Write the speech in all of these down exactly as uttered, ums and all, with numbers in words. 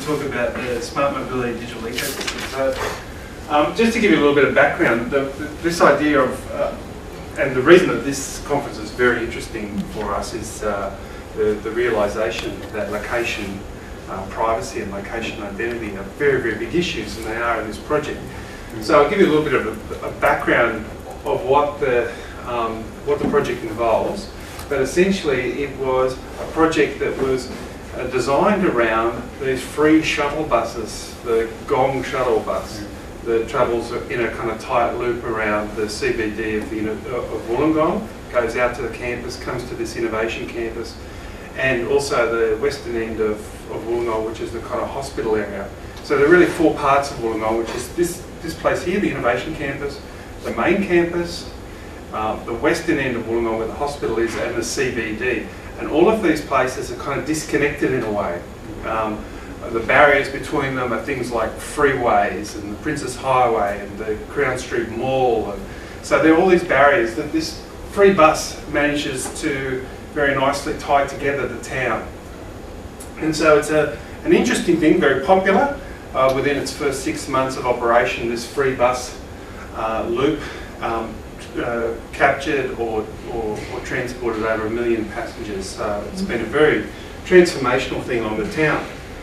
talk about the smart mobility digital ecosystem. So, um, just to give you a little bit of background, the, the, this idea of, uh, and the reason that this conference is very interesting for us is uh, the, the realisation that location uh, privacy and location identity are very, very big issues, and they are in this project. So I'll give you a little bit of a, a background of what the, um, what the project involves. But essentially it was a project that was uh, designed around these free shuttle buses, the Gong Shuttle bus that travels in a kind of tight loop around the C B D of, the, of Wollongong, goes out to the campus, comes to this innovation campus, and also the western end of, of Wollongong, which is the kind of hospital area. So there are really four parts of Wollongong, which is this, this place here, the innovation campus, the main campus, Um, the western end of Wollongong where the hospital is, and the C B D. And all of these places are kind of disconnected in a way. Um, the barriers between them are things like freeways and the Princess Highway and the Crown Street Mall. And so there are all these barriers that this free bus manages to very nicely tie together the town. And so it's a, an interesting thing, very popular. Uh, within its first six months of operation, this free bus uh, loop um, Uh, captured or, or, or transported over a million passengers. Uh, it's been a very transformational thing on the town.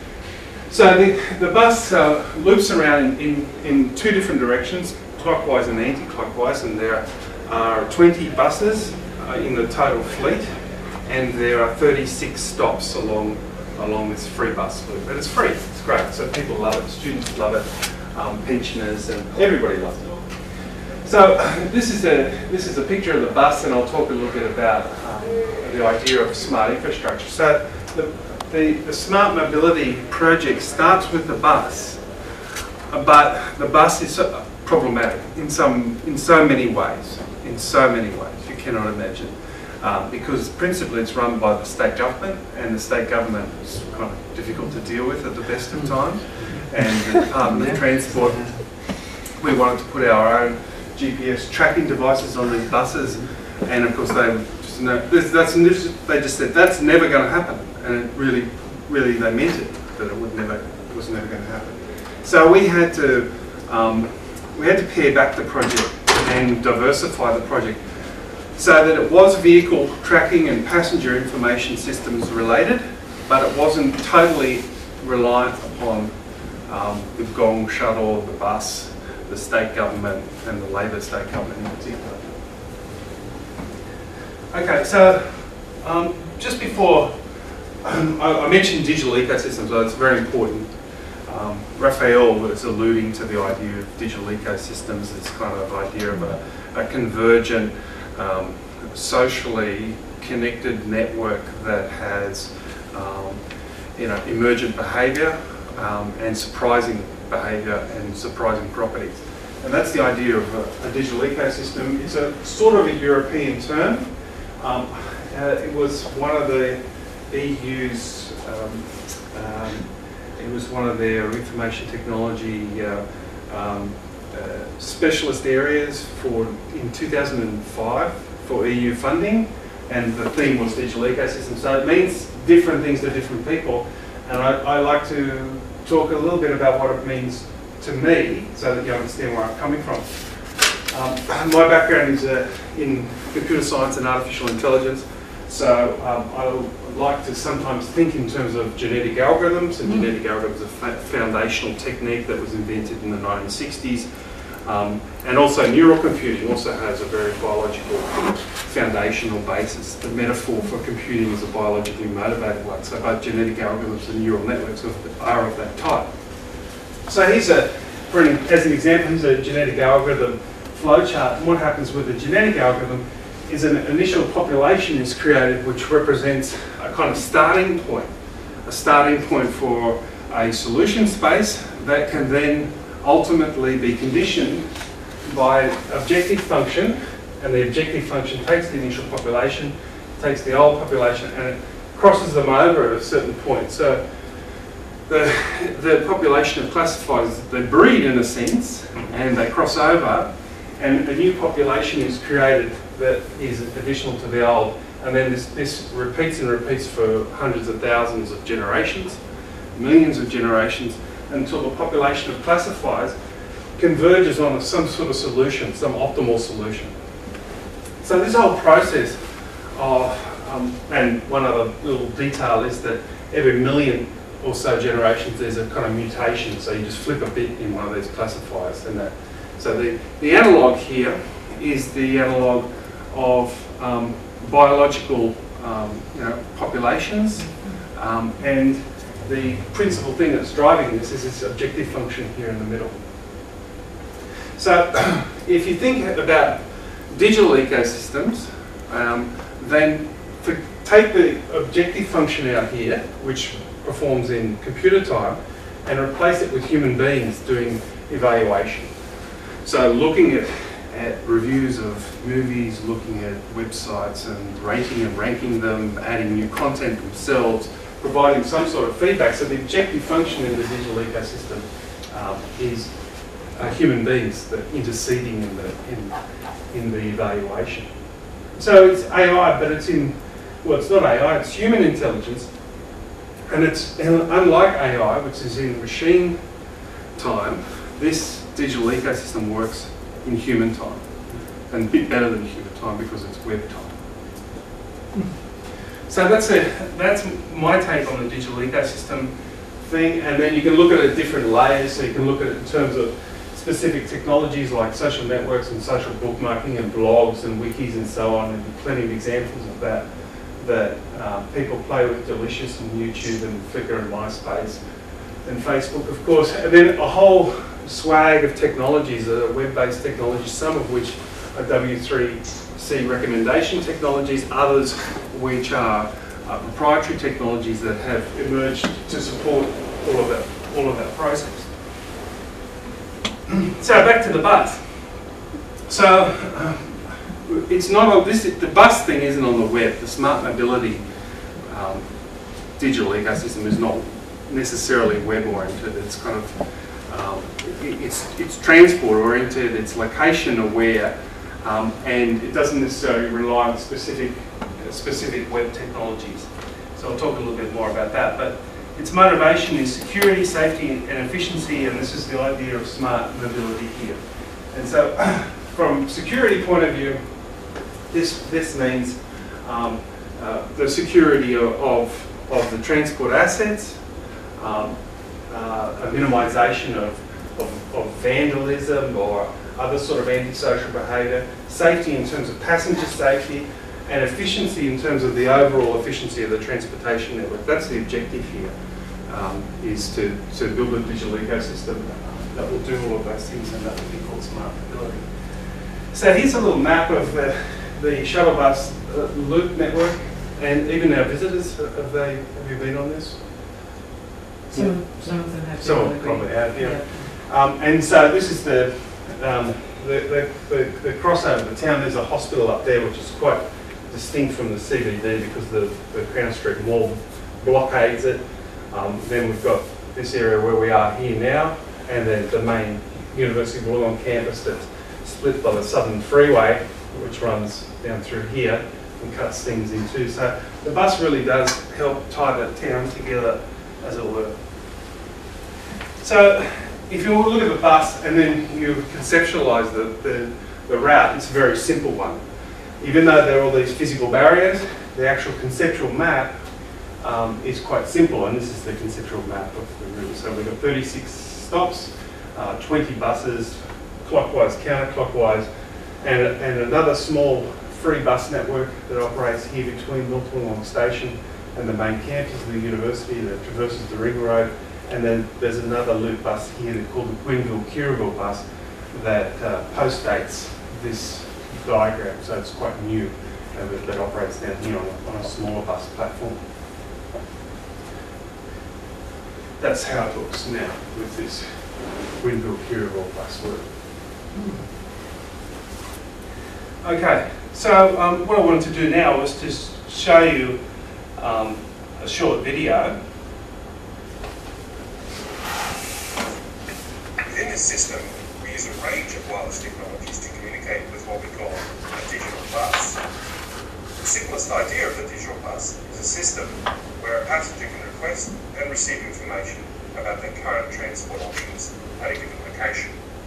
So the, the bus uh, loops around in, in, in two different directions, clockwise and anti-clockwise, and there are twenty buses uh, in the total fleet, and there are thirty-six stops along along this free bus loop. And it's free, it's great, so people love it, students love it, um, pensioners, and everybody loves it. So this is a this is a picture of the bus, and I'll talk a little bit about um, the idea of smart infrastructure. So the, the the smart mobility project starts with the bus, but the bus is problematic in some in so many ways. In so many ways, you cannot imagine, um, because principally it's run by the state government, and the state government is kind of difficult to deal with at the best of times. And the Department of Transport, we wanted to put our own G P S tracking devices on these buses, and of course they just know, this, that's, they just said that's never going to happen, and it really, really they meant it, that it would never, it was never going to happen. So we had to, um, we had to pare back the project and diversify the project so that it was vehicle tracking and passenger information systems related, but it wasn't totally reliant upon um, the Gong Shuttle, the bus, the state government, and the Labor state government in particular. Okay, so um, just before, um, I, I mentioned digital ecosystems, so it's very important. Um, Raphael was alluding to the idea of digital ecosystems, this kind of idea of a, a convergent, um, socially connected network that has um, you know, emergent behaviour um, and surprising behaviour and surprising properties. And that's the idea of a, a digital ecosystem. It's a sort of a European term. Um, uh, it was one of the E U's, um, um, it was one of their information technology uh, um, uh, specialist areas for in two thousand five for E U funding, and the theme was digital ecosystem. So it means different things to different people, and I, I like to talk a little bit about what it means to me, so that you understand where I'm coming from. Um, my background is uh, in computer science and artificial intelligence, so um, I like to sometimes think in terms of genetic algorithms, and mm. genetic algorithms are a foundational technique that was invented in the nineteen sixties. Um, and also neural computing also has a very biological foundational basis. The metaphor for computing is a biologically motivated one, so both genetic algorithms and neural networks are of that type. So here's a, for an, as an example, here's a genetic algorithm flowchart. And what happens with a genetic algorithm is an initial population is created which represents a kind of starting point, a starting point for a solution space that can then ultimately be conditioned by objective function, and the objective function takes the initial population, takes the old population, and it crosses them over at a certain point. So the, the population of classifiers, they breed in a sense, and they cross over, and a new population is created that is additional to the old. And then this, this repeats and repeats for hundreds of thousands of generations. millions of generations, until the population of classifiers converges on some sort of solution, some optimal solution. So this whole process of, um, and one other little detail is that every million or so generations there's a kind of mutation, so you just flip a bit in one of these classifiers. And that, so the, the analogue here is the analogue of um, biological um, you know, populations, um, and the principal thing that's driving this is this objective function here in the middle. So if you think about digital ecosystems, um, then for, take the objective function out here, which performs in computer time, and replace it with human beings doing evaluation. So looking at, at reviews of movies, looking at websites and rating and ranking them, adding new content themselves, providing some sort of feedback. So the objective function in the digital ecosystem um, is uh, human beings that interceding in the, in, in the evaluation. So it's A I, but it's in, well, it's not A I, it's human intelligence. And it's, and unlike A I, which is in machine time, this digital ecosystem works in human time, and a bit better than human time because it's web time. So that's a, that's my take on the digital ecosystem thing, and then you can look at it at different layers. So you can look at it in terms of specific technologies like social networks and social bookmarking and blogs and wikis and so on, and plenty of examples of that that um, people play with, Delicious and YouTube and Flickr and MySpace and Facebook, of course, and then a whole swag of technologies that are web-based technologies, some of which are W three C recommendation technologies, others which are uh, proprietary technologies that have emerged to support all of that, all of that process. So back to the bus. So um, it's not on this. The bus thing isn't on the web. The smart mobility um, digital ecosystem is not necessarily web oriented. It's kind of um, it, it's it's transport oriented. It's location aware, um, and it doesn't necessarily rely on specific uh, specific web technologies. So I'll talk a little bit more about that. But its motivation is security, safety, and efficiency, and this is the idea of smart mobility here. And so, from security point of view, this this means um, uh, the security of, of of the transport assets, um, uh, a minimisation of, of of vandalism or other sort of antisocial behaviour, safety in terms of passenger safety, and efficiency in terms of the overall efficiency of the transportation network. That's the objective here, um, is to, to build a digital ecosystem that will do all of those things, and that will be called smart mobility. So here's a little map of the, the shuttle bus uh, loop network, and even our visitors, have they, have you been on this? Some, yeah. some of them have been. Some of them probably have, yeah. yeah. Um, and so this is the, um, the, the, the, the crossover, the town. There's a hospital up there which is quite distinct from the C B D because the, the Crown Street Mall blockades it. Um, then we've got this area where we are here now, and then the main University of Wollongong campus that's split by the Southern Freeway, which runs down through here and cuts things in two. So the bus really does help tie that town together, as it were. So if you look at the bus and then you conceptualise the, the, the route, it's a very simple one. Even though there are all these physical barriers, the actual conceptual map um, is quite simple, and this is the conceptual map of the route. So we've got thirty-six stops, uh, twenty buses, clockwise, counterclockwise, and, and another small free bus network that operates here between North Wollongong Station and the main campus of the university that traverses the ring road. And then there's another loop bus here called the Gwynville-Kirraville bus that uh, postdates this diagram, so it's quite new, uh, that, that operates down here on a, on a smaller bus platform. That's how it looks now with this Gwynville-Kirraville bus route. Okay, so um, what I wanted to do now was to show you um, a short video. Within this system, we use a range of wireless technologies to communicate with what we call a digital bus. The simplest idea of the digital bus is a system where a passenger can request and receive information about their current transport options at a given location.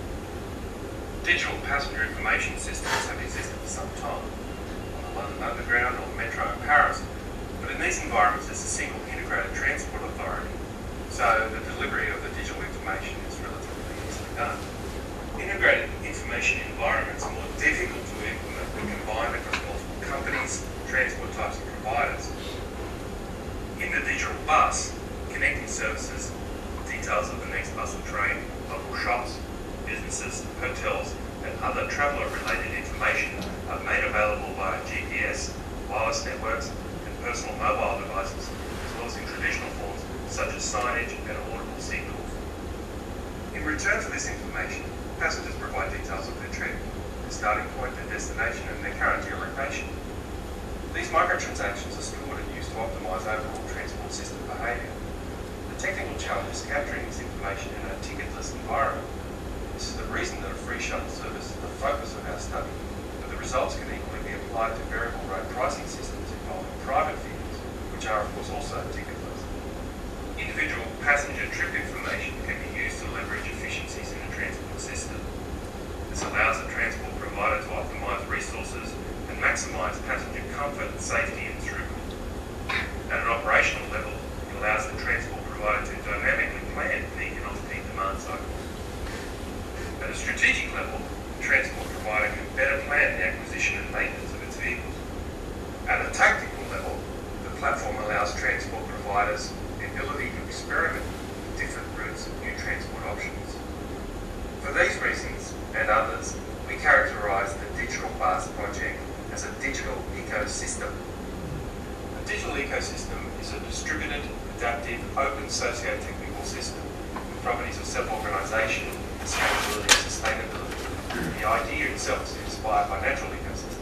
Digital passenger information systems have existed for some time on the London Underground or Metro in Paris, but in these environments there's a single integrated transport authority, so the delivery of the digital information is relatively easily done. Integrated information environments are more difficult to implement when combined across multiple companies, transport types and providers. In the digital bus, connecting services, details of the next bus or train, local shops, businesses, hotels and other traveller-related information are made available via G P S, wireless networks and personal mobile devices, as well as in traditional forms such as signage and audible signals. In return for this information, passengers provide details of their trip, their starting point, their destination and their current geolocation. These microtransactions are stored and used to optimise overall transport system behaviour. The technical challenge is capturing this information in a ticketless environment. This is the reason that a free shuttle service is the focus of our study, but the results can equally be applied to variable rate pricing systems involving private vehicles, which are of course also ticketless. Individual passenger trip information can be used to leverage efficiencies in a transport system. This allows the transport provider to optimise resources and maximise passenger comfort, safety and throughput. At an operational level, it allows the transport provider to dynamically plan peak and off-peak demand cycles. At a strategic level, the transport provider can better plan the acquisition and maintenance of its vehicles. At a tactical level, the platform allows transport providers the ability to experiment with different routes and new transport options. For these reasons, and others, we characterise the Digital Bus project as a digital ecosystem. A digital ecosystem is a distributed, adaptive, open socio-technical system with properties of self-organisation, scalability and sustainability. The idea itself is inspired by natural ecosystems.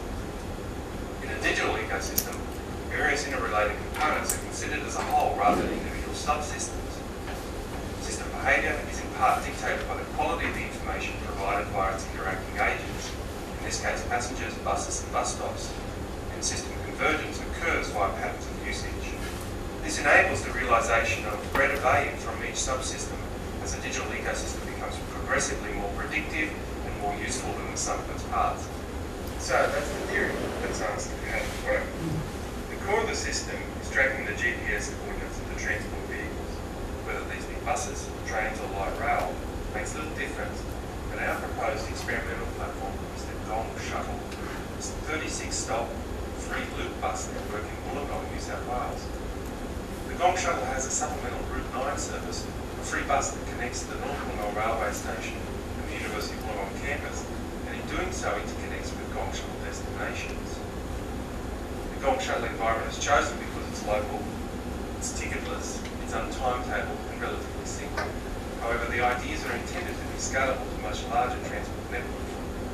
In a digital ecosystem, various interrelated components are considered as a whole rather than individual subsystems. System behaviour is in part dictated by the quality of the information provided by its interacting agents, in this case passengers, buses and bus stops, and system convergence occurs via patterns of usage. This enables the realisation of greater value from each subsystem as the digital ecosystem becomes progressively more predictive and more useful than the sum of its parts. So that's the theory that's asked how to work. The core of the system is tracking the G P S coordinates of the transport vehicles. Whether these be buses, trains or light rail makes little difference, but our proposed experimental platform is the Gong Shuttle. It's a thirty-six stop, free loop bus network in Wollongong, New South Wales. The Gong Shuttle has a supplemental Route nine service, a free bus that connects to the North Wollongong Railway Station and the University of Wollongong campus, and in doing so interconnects with Gong Shuttle destinations. The Gong Shuttle environment is chosen because it's local, it's ticketless, it's untimetabled and relatively simple. However, the ideas are intended to be scalable to much larger transport networks.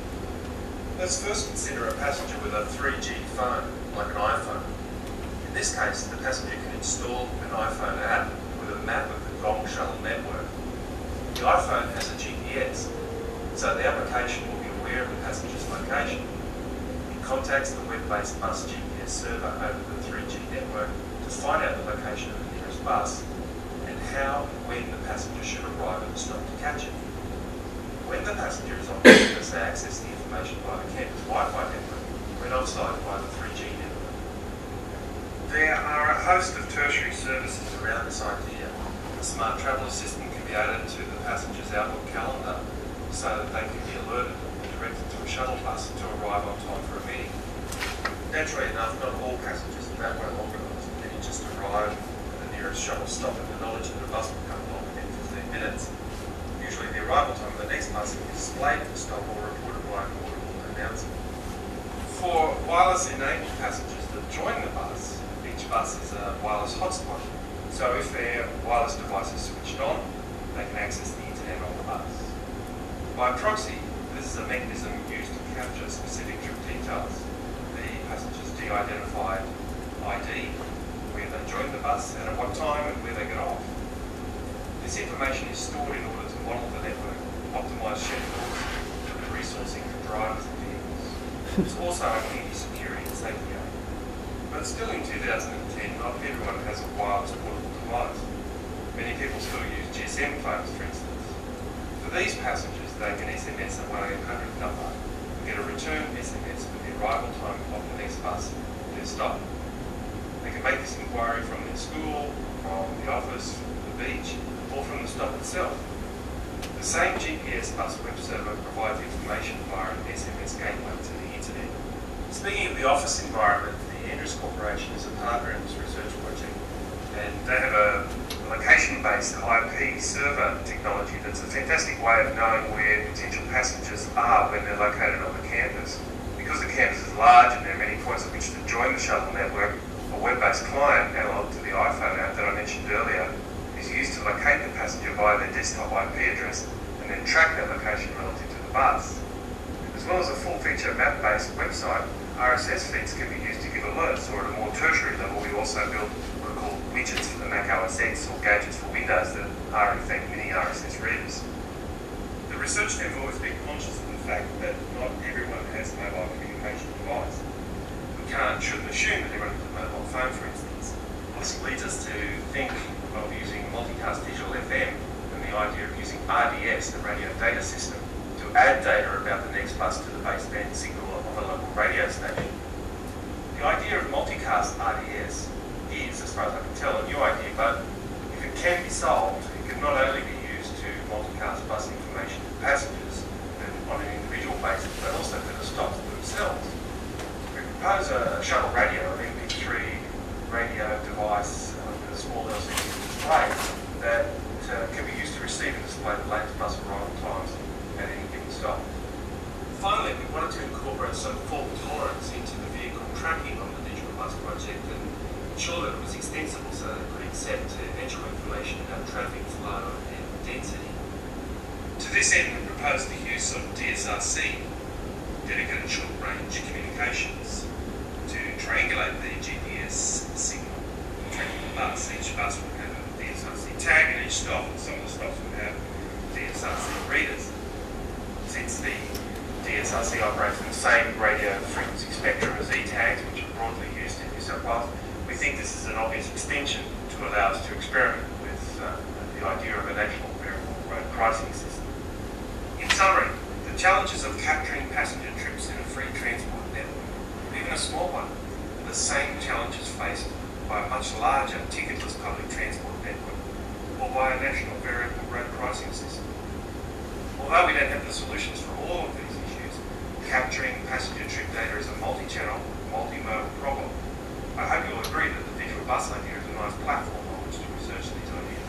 Let's first consider a passenger with a three G phone, like an iPhone. In this case, the passenger can install an iPhone app with a map of the Gong Shuttle network. The iPhone has a G P S, so the application will be aware of the passenger's location. It contacts the web-based bus G P S server over the three G network to find out the location of the nearest bus and how and when the passenger should arrive at the stop to catch it. When the passenger is on campus, they access the information via the campus Wi-Fi network, when on-site via the three G network. There are a host of tertiary services around this idea. A smart traveller system can be added to the passenger's Outlook calendar so that they can be alerted and directed to a shuttle bus to arrive on time for a meeting. Naturally enough, not all passengers are that well organised. Many just arrive at the nearest shuttle stop with the knowledge that a bus will come along within fifteen minutes. Usually the arrival time of the next bus is displayed at the stop or reported by an audible announcement. For wireless-enabled passengers that join the bus, each bus is a wireless hotspot. So if their wireless device is switched on, they can access the internet on the bus. By proxy, this is a mechanism used to capture specific trip details. The passenger's de-identified I D, where they join the bus and at what time and where they get off. This information is stored in order to model the network, optimise schedules, and resourcing for drivers and vehicles. It's also a key security and safety aid. But still in two thousand ten, mean not everyone has a wireless portable device. Many people still use G S M phones, for instance. For these passengers, they can S M S a one eight hundred number and get a return S M S with the arrival time of the next bus to their stop. They can make this inquiry from their school, from the office, from the beach, or from the stop itself. The same G P S bus web server provides information via an S M S gateway to the internet. Speaking of the office environment, the Andrews Corporation is a partner in this research project, and they have a location-based I P server technology that's a fantastic way of knowing where potential passengers are when they're located on the campus. Because the campus is large and there are many points at which to join the shuttle network, a web-based client, analog to the iPhone app that I mentioned earlier, is used to locate the passenger via their desktop I P address and then track their location relative to the bus. As well as a full-feature map-based website, R S S feeds can be used to give alerts, or at a more tertiary level we also build what are called widgets for the Mac O S X or gadgets for Windows that are in fact mini R S S readers. The research team have always been conscious of the fact that not everyone has a mobile communication device. We can't, shouldn't assume that everyone has a mobile phone, for instance. This leads us to think of using multicast digital F M and the idea of using R D S, the radio data system, to add data about the next bus to the baseband signal of a local radio station. The idea of multicast R D S is, as far as I can tell, a new idea, but if it can be solved, it can not only be used to multicast bus information to passengers and on an individual basis, but also for the stops themselves. We propose a shuttle radio, an M P three radio device uh, with a small L C D display that uh, can be used to receive and display the latest bus arrival times at any given stop. Finally, we wanted to incorporate some fault tolerance into the vehicle tracking on the digital bus project and ensure that it was extensible so that it could accept eventual information about traffic flow and density. To this end, we proposed the use of D S R C, dedicated short-range communications, to triangulate the G P S signal tracking the bus. Each bus would have a D S R C tag in each stop, and some of the stops would have D S R C readers. Since the D S R C operates in the same radio frequency spectrum as E-tags, which are broadly used in New South Wales, we think this is an obvious extension to allow us to experiment with uh, the idea of a national variable road pricing system. In summary, the challenges of capturing passenger trips in a free transport network, even a small one, are the same challenges faced by a much larger ticketless public transport network or by a national variable road pricing system. Although we don't have the solutions for all of these issues, capturing passenger trip data is a multi-channel, multimodal problem. I hope you'll agree that the digital bus idea is a nice platform on which to research these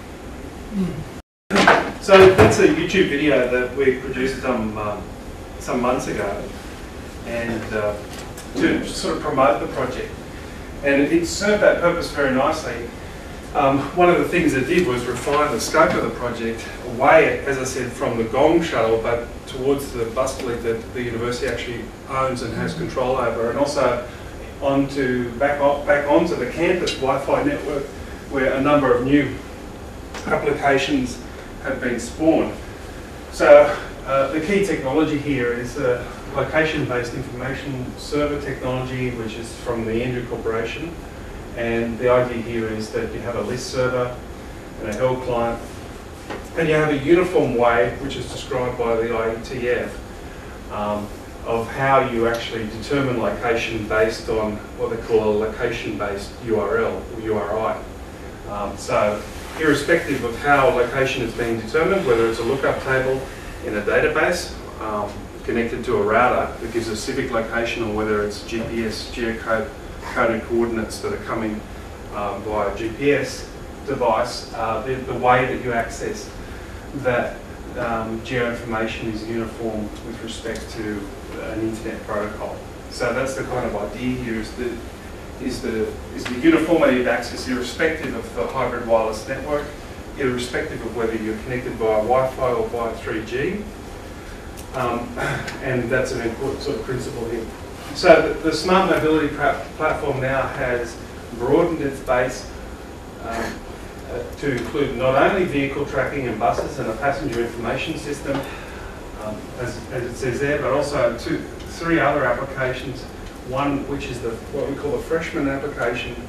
ideas. So that's a YouTube video that we produced some, um, some months ago, and uh, to sort of promote the project. And it served that purpose very nicely. Um, one of the things it did was refine the scope of the project away, as I said, from the Gong Shuttle, but towards the bus fleet that the university actually owns and has control over, and also onto back, on, back onto the campus Wi-Fi network, where a number of new applications have been spawned. So uh, the key technology here is uh, location-based information server technology, which is from the Andrew Corporation. And the idea here is that you have a list server and a held client, and you have a uniform way, which is described by the I E T F, um, of how you actually determine location based on what they call a location-based U R L or U R I. Um, so irrespective of how location is being determined, whether it's a lookup table in a database um, connected to a router that gives a civic location, or whether it's G P S geocode coded coordinates that are coming um, via G P S device, uh, the, the way that you access that um, geo-information is uniform with respect to an internet protocol. So that's the kind of idea here, is the, is the, is the uniformity of access irrespective of the hybrid wireless network, irrespective of whether you're connected via Wi-Fi or via three G. Um, and that's an important sort of principle here. So the, the smart mobility platform now has broadened its base um, uh, to include not only vehicle tracking and buses and a passenger information system, um, as, as it says there, but also two, three other applications. One which is the what we call the freshman application,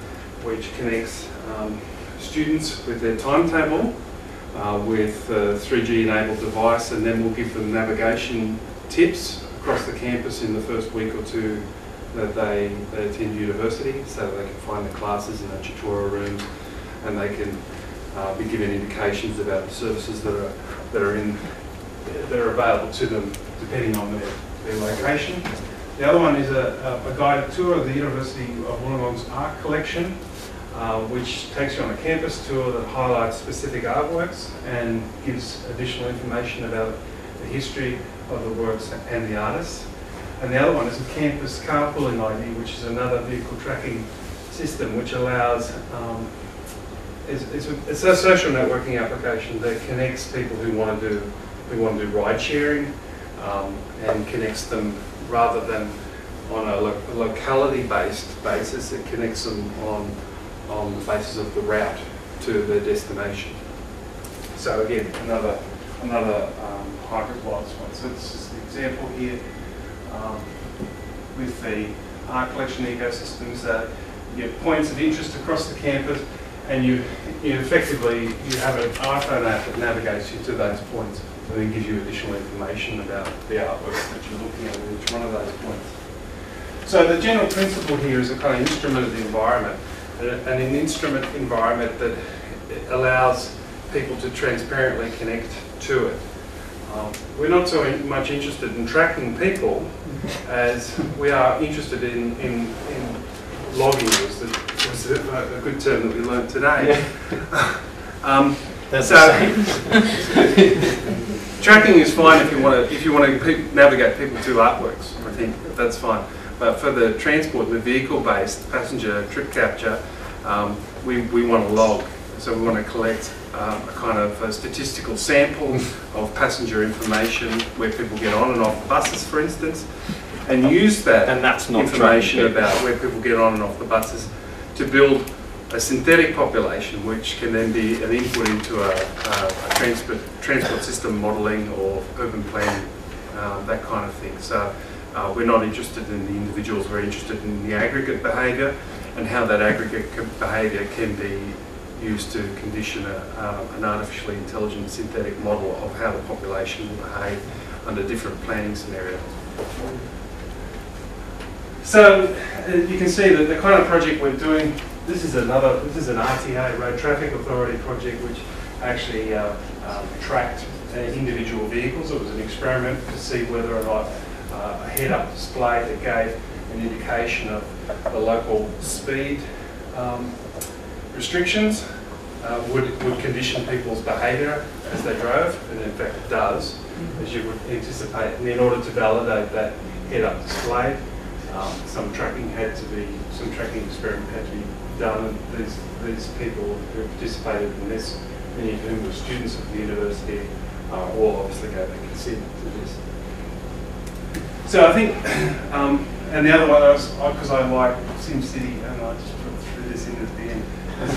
which connects um, students with their timetable uh, with a three G enabled device, and then we'll give them navigation tips across the campus in the first week or two that they, they attend university, so they can find the classes in the tutorial rooms, and they can uh, be given indications about the services that are that are in that are available to them depending on their, their location. The other one is a, a guided tour of the University of Wollongong's art collection, uh, which takes you on a campus tour that highlights specific artworks and gives additional information about the history of the works and the artists. And the other one is a campus carpooling I D, which is another vehicle tracking system which allows, um, it's, it's, a, it's a social networking application that connects people who want to do, who want to do ride sharing um, and connects them rather than on a, lo a locality-based basis. It connects them on, on the basis of the route to their destination. So again, another, another um, hybrid wireless one. So this is the example here. Um, with the art collection ecosystems, uh, you have points of interest across the campus, and you, you effectively you have an iPhone app that navigates you to those points and then gives you additional information about the artworks that you're looking at in each one of those points. So the general principle here is a kind of instrument of the environment, and an instrument environment that allows people to transparently connect to it. Um, we're not so in, much interested in tracking people as we are interested in, in, in logging, was, the, was a, a good term that we learned today. Yeah. um, That's so tracking is fine if you want to if you want to pe navigate people to artworks. I think that's fine. But for the transport, the vehicle-based passenger trip capture, um, we we want to log. So we want to collect um, a kind of a statistical sample of passenger information where people get on and off the buses, for instance, and use that and that's not information about where people get on and off the buses to build a synthetic population, which can then be an input into a, a, a transport, transport system modelling or urban planning, um, that kind of thing. So uh, we're not interested in the individuals, we're interested in the aggregate behaviour and how that aggregate behaviour can be used to condition a, uh, an artificially intelligent synthetic model of how the population will behave under different planning scenarios. So uh, you can see that the kind of project we're doing, this is another, this is an R T A, Road Traffic Authority project, which actually uh, um, tracked uh, individual vehicles. It was an experiment to see whether or not uh, a head-up display that gave an indication of the local speed um, restrictions uh, would, would condition people's behaviour as they drove, and in fact it does, as you would anticipate. And in order to validate that head-up display, um, some tracking had to be, some tracking experiment had to be done, and these, these people who participated in this, many of whom were students of the university, uh, all obviously gave their consent to this. So I think, um, and the other one, because I, I like SimCity, and I just put through this in at the end.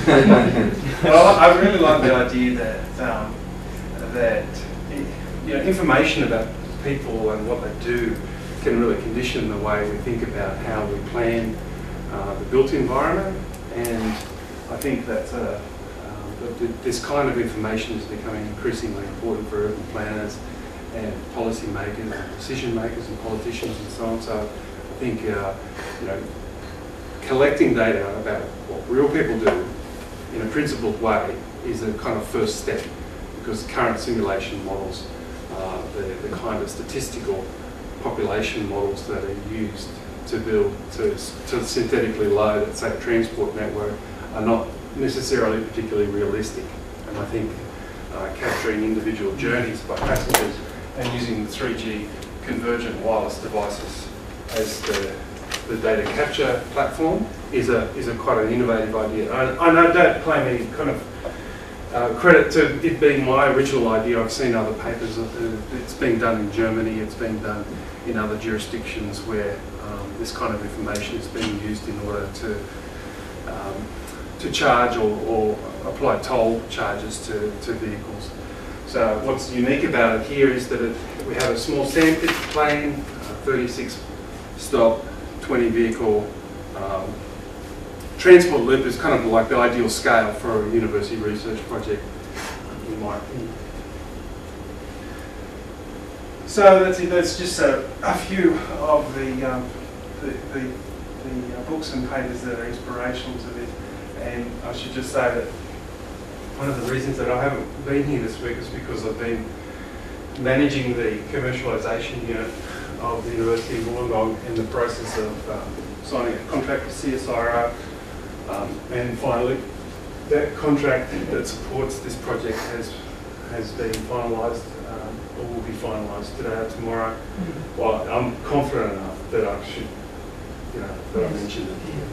Well, I really like the idea that um, that you know, information about people and what they do can really condition the way we think about how we plan uh, the built environment. And I think that, uh, uh, that this kind of information is becoming increasingly important for urban planners and policy makers and decision makers and politicians and so on. So I think uh, you know, collecting data about what real people do in a principled way is a kind of first step, because current simulation models, uh, the, the kind of statistical population models that are used to build, to, to synthetically load, say, a transport network, are not necessarily particularly realistic. And I think uh, capturing individual journeys by passengers and using the three G convergent wireless devices as the, the data capture platform is a is a quite an innovative idea. I, I don't claim any kind of uh, credit to it being my original idea. I've seen other papers. Uh, it's being done in Germany. It's being done in other jurisdictions where um, this kind of information is being used in order to um, to charge or, or apply toll charges to, to vehicles. So what's unique about it here is that it, we have a small sandpit plane, uh, thirty-six stop, twenty vehicle um, transport loop is kind of like the ideal scale for a university research project, in my opinion. So that's it. That's just a, a few of the um, the, the, the uh, books and papers that are inspirational to this. And I should just say that one of the reasons that I haven't been here this week is because I've been managing the commercialisation unit of the University of Wollongong in the process of um, signing a contract with C S I R O. Um, and finally, that contract that supports this project has has been finalised, um, or will be finalised today or tomorrow. Mm-hmm. Well, I'm confident enough that I should, you know, that I mentioned it here.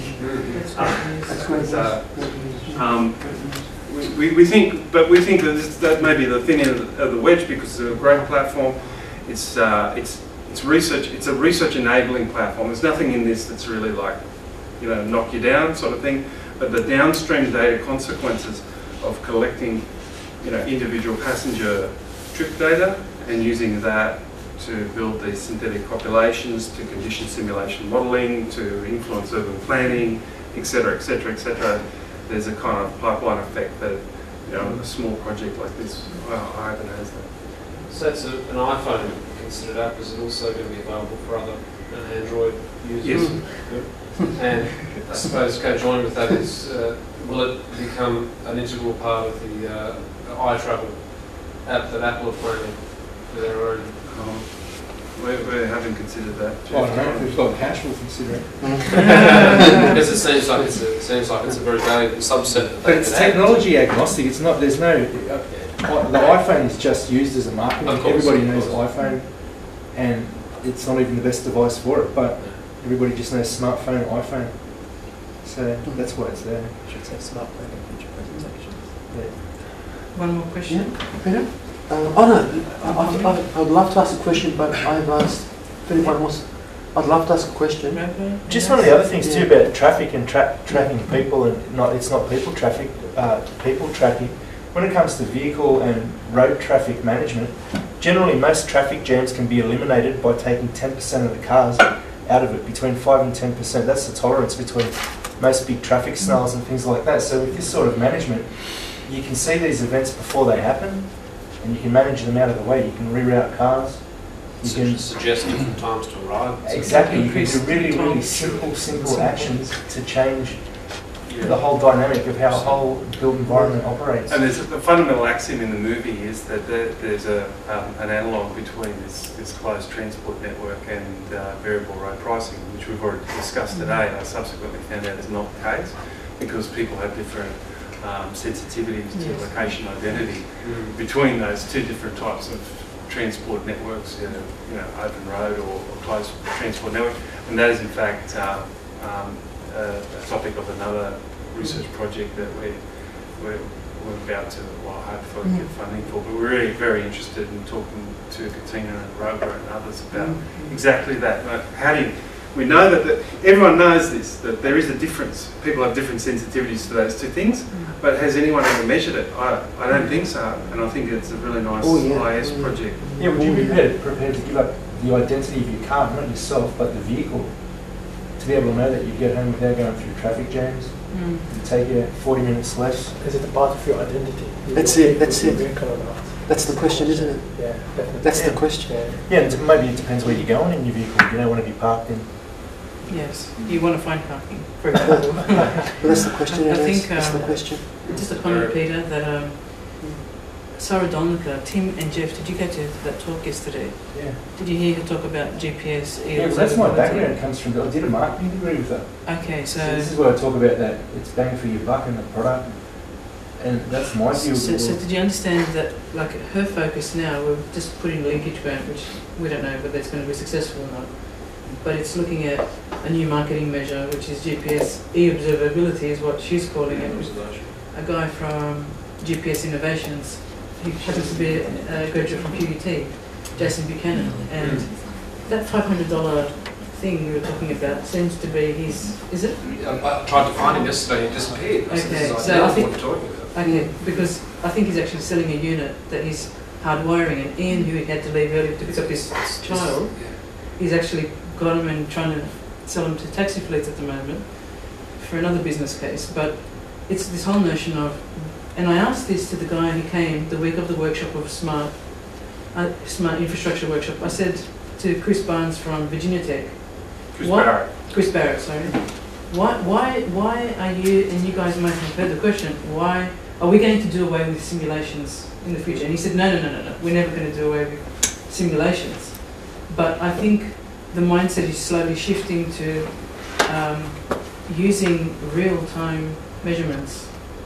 So, uh, that's great. So, um, we, we, we think, but we think that this, that may be the thin end of the wedge because it's a great platform. It's uh, it's it's research. It's a research enabling platform. There's nothing in this that's really like, you know, knock you down sort of thing, but the downstream data consequences of collecting, you know, individual passenger trip data and using that to build these synthetic populations, to condition simulation modelling, to influence urban planning, et cetera, et cetera, et cetera. There's a kind of pipeline effect that, you know, a small project like this, well, I hope it has that. So that's a, an iPhone considered app. Is it also going to be available for other uh, Android users? Yes. Yep. And I suppose co-joined with that is, uh, will it become an integral part of the uh, iTravel app that Apple are planning for their own? Um, we, we haven't considered that. Oh, I don't know if we've got cash, we'll consider it. Because it seems like it's a, it seems like it's a very valuable subset. That But it's technology agnostic. It's not. There's no. Uh, the iPhone is just used as a marketing. Of course, Everybody of knows course. iPhone, and it's not even the best device for it. But everybody just knows smartphone, iPhone. So that's why it's there. Should say smartphone in future presentations. Yeah. One more question. Yeah, Peter? Uh, oh no, I, I, I, I'd love to ask a question, but I've asked, if anyone wants, I'd love to ask a question. Just one of the other things too about traffic and tra tracking people, and not it's not people traffic, uh, people tracking. When it comes to vehicle and road traffic management, generally most traffic jams can be eliminated by taking ten percent of the cars out of it, between five and ten percent. That's the tolerance between most big traffic snarls and things like that. So with this sort of management, you can see these events before they happen, and you can manage them out of the way. You can reroute cars. You Su can suggest different times to arrive. exactly. You can do really, really simple, simple actions to change the whole dynamic of how a whole built environment operates. And there's a, the fundamental axiom in the movie is that there, there's a, um, an analogue between this, this closed transport network and uh, variable road pricing, which we've already discussed today. I subsequently found out is not the case because people have different um, sensitivities to Yes. location identity mm. between those two different types of transport networks, either, you know, open road or, or closed transport network. And that is in fact uh, um, a, a topic of another research project that we're, we're, we're about to, well, hopefully get funding for. But we're really very interested in talking to Katina and Roger and others about mm-hmm. exactly that. Like, how do you, we know that the, everyone knows this, that there is a difference. People have different sensitivities to those two things, mm-hmm. but has anyone ever measured it? I, I don't think so, and I think it's a really nice oh, yeah. I S project. Yeah, would you be prepared, prepared to give up the identity of your car, not yourself, but the vehicle, to be able to know that you get home without going through traffic jams? Mm. To take you forty minutes less. Is it a part of your identity? That's it, that's it. Vehicle or not? That's the question, isn't it? Yeah, definitely. That's yeah. the question. Yeah. Yeah, and maybe it depends where you're going in your vehicle. You don't want to be parked in. Yes, you want to find parking, for example. But that's the question, I it think, is. That's um, the question. Just a comment, Peter, that um, Sarah Donlicker, Tim and Jeff, did you go to that talk yesterday? Yeah. Did you hear her talk about G P S? Yeah, well, that's my background. It comes from, I did a marketing degree with that. Okay, so... so this is where I talk about that, it's bang for your buck in the product. And that's my view. So, so did you understand that, like, her focus now, we're just putting linkage grant, which we don't know whether it's going to be successful or not, but it's looking at a new marketing measure, which is G P S e-observability is what she's calling it. A guy from G P S Innovations, he happens to be a graduate from Q U T, Jason Buchanan, and that five hundred dollar thing you were talking about seems to be his, is it? I, I tried to find him yesterday, he disappeared. Okay, I so I think, what you're talking about. okay, because I think he's actually selling a unit that he's hardwiring, and Ian, who had to leave early to pick up his child, he's actually got him and trying to sell them to taxi fleets at the moment for another business case, but it's this whole notion of, and I asked this to the guy who came the week of the workshop of Smart, uh, Smart Infrastructure Workshop. I said to Chris Barnes from Virginia Tech, Chris what, Barrett. Chris Barrett, sorry. Why, why, why are you, and you guys might have heard the question, why are we going to do away with simulations in the future? And he said, no, no, no, no, no, we're never going to do away with simulations. But I think the mindset is slowly shifting to um, using real-time measurements,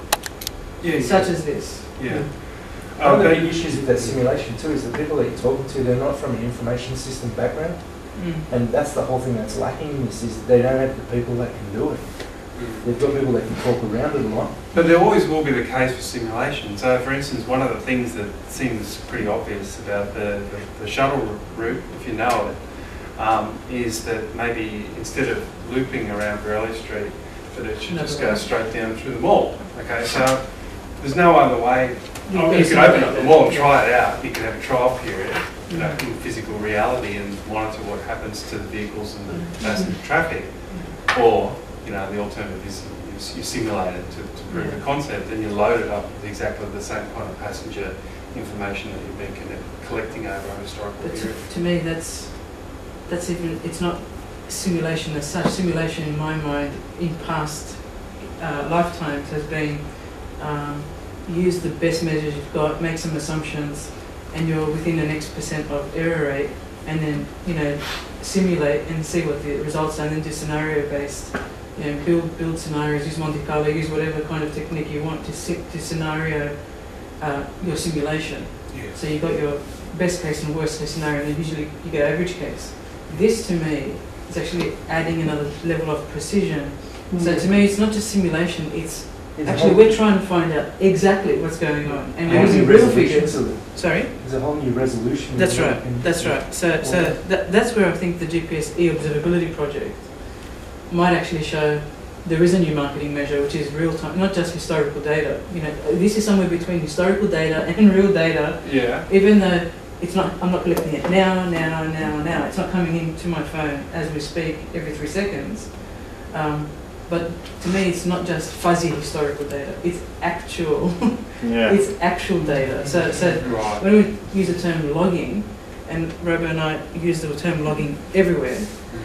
Yeah, such yeah. as this. Yeah. One Um, of the they- big issues with that simulation too is the people that you're talking to, they're not from an information system background, Mm. and that's the whole thing that's lacking in this, is they don't have the people that can do it. They've got people that can talk around it a lot. But there always will be the case for simulation. So, for instance, one of the things that seems pretty obvious about the, the, the shuttle route, if you know it, um, is that maybe instead of looping around Burley Street, that it should Another just way. go straight down through the mall. Okay, so there's no other way. You Oh, can you can open simulate up the that. mall and try it out. You can have a trial period, you know, Mm. in physical reality and monitor what happens to the vehicles and the Mm. passenger traffic. Or, you know, the alternative is you, you simulate it to, to prove Yeah. the concept, and you load it up with exactly the same kind of passenger information that you've been connect, collecting over a historical But to, period. to me, that's that's even, it's not simulation as such. Simulation, in my mind, in past uh, lifetimes, has been um, use the best measures you've got, make some assumptions, and you're within an X percent of error rate, and then, you know, simulate and see what the results are, and then do scenario based. You know, build build scenarios, use Monte Carlo, use whatever kind of technique you want to si to scenario uh, your simulation. Yes. So you've got your best case and worst case scenario, and then usually you get average case. This, to me, is actually adding another level of precision. So to me, it's not just simulation, it's There's a actually whole- we're trying to find out exactly what's going on, and we're whole new using real resolution figures. to it. Sorry? There's a whole new resolution. That's that right, you can- that's right. So, so Yeah. that, that's where I think the G P S e-observability project might actually show there is a new marketing measure, which is real time, not just historical data. You know, this is somewhere between historical data and real data, Yeah. even though it's not, I'm not collecting it now, now, now, now. It's not coming into my phone as we speak every three seconds. Um, but to me, it's not just fuzzy historical data. It's actual, Yeah. it's actual data. So, so Right. when we use the term logging, and Robo and I use the term logging everywhere,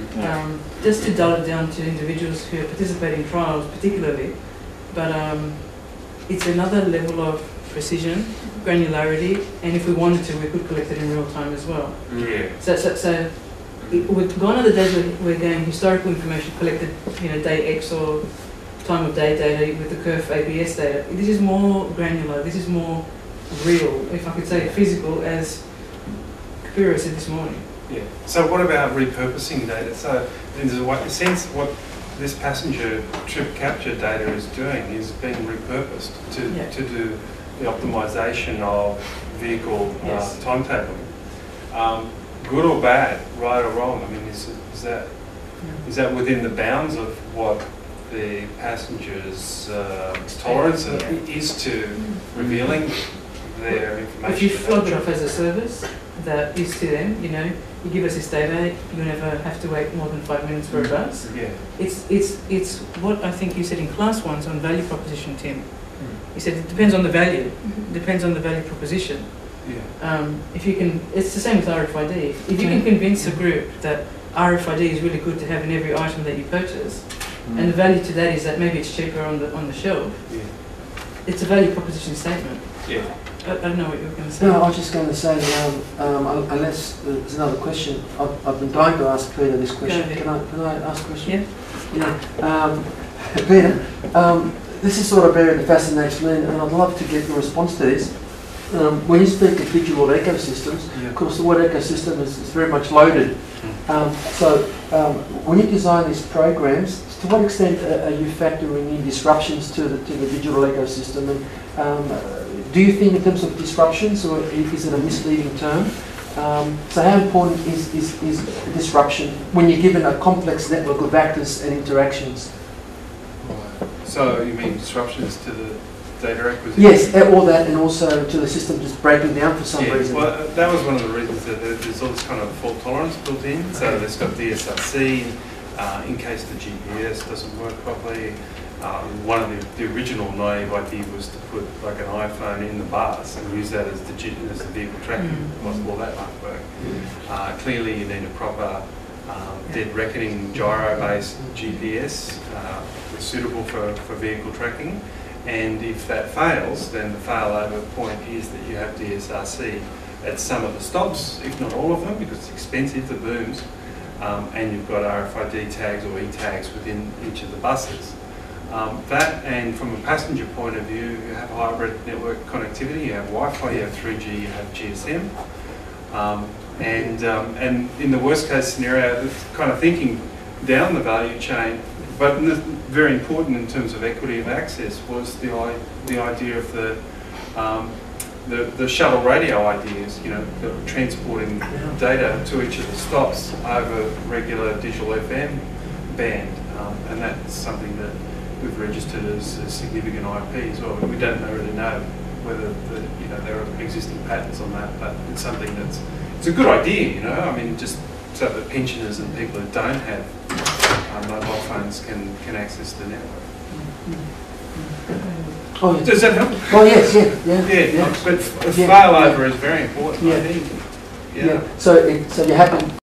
um, just to dull it down to individuals who participate in trials particularly, but um, it's another level of precision, granularity, and if we wanted to, we could collect it in real time as well. Yeah. So, so, so it, we're gone are the days where we're getting historical information collected, you know, day X or time of day data with the Kerf A B S data. This is more granular, this is more real, if I could say physical, as Kapira said this morning. Yeah. So what about repurposing data? So in a sense, what this passenger trip capture data is doing is being repurposed to, Yeah. to do the optimization of vehicle uh, Yes. timetabling. Um, good or bad, right or wrong? I mean, is, is that is that within the bounds of what the passenger's uh, tolerance Yeah. is to revealing their information? If you about flog the it off trip? as a service that is to them, you know, you give us this data, you never have to wait more than five minutes for a bus. Yeah. It's, it's, it's what I think you said in class once on value proposition, Tim. You said it depends on the value, depends on the value proposition. Yeah. Um, if you can, it's the same with R F I D. If you can convince a group that R F I D is really good to have in every item that you purchase, and the value to that is that maybe it's cheaper on the on the shelf, Yeah. it's a value proposition statement. Yeah. I, I don't know what you were going to say. No, I was just going to say, um, um, un- unless there's another question, I've, I've been dying to ask Peter this question. ahead. Can I, can I ask a question? Yeah. Yeah. Um, Peter, um, this is sort of area that fascinates me, and I'd love to get your response to this. Um, when you speak of digital ecosystems, Yeah. of course the word ecosystem is, is very much loaded. Um, so um, when you design these programs, to what extent are, are you factoring in disruptions to the, to the digital ecosystem? And um, uh, do you think in terms of disruptions, or is it a misleading term? Um, so how important is, is, is disruption when you're given a complex network of actors and interactions? So you mean disruptions to the data acquisition? Yes, all that, and also to the system just breaking down for some Yeah, reason. well, uh, that was one of the reasons that there- there's all this kind of fault tolerance built in. So it's got D S R C, uh, in case the G P S doesn't work properly. Um, one of the, the original naive idea was to put like an iPhone in the bus and use that as the, G, as the vehicle tracking. Mm. Well, that won't work. Uh, clearly, you need a proper um, dead reckoning gyro-based G P S uh, that's suitable for, for vehicle tracking. And if that fails, then the failover point is that you have D S R C at some of the stops, if not all of them, because it's expensive, the booms, um, and you've got R F I D tags or E-tags within each of the buses. Um, that, and from a passenger point of view, you have hybrid network connectivity, you have Wi-Fi, you have three G, you have G S M. Um, and, um, and in the worst case scenario, it's kind of thinking down the value chain, but very important in terms of equity of access was the, I, the idea of the, um, the, the shuttle radio ideas, you know, transporting data to each of the stops over regular digital F M band. Um, and that's something that we've registered as a significant I P as well. We don't really know whether the, you know, there are existing patents on that, but it's something that's, it's a good idea, you know, I mean, just so that pensioners and people who don't have uh, mobile phones can, can access the network. Oh, yeah. Does that help? Oh, yes, yeah, yeah. Yeah, yeah. but f yeah. failover is very important, yeah. I think. Yeah. yeah. So, it, so you happen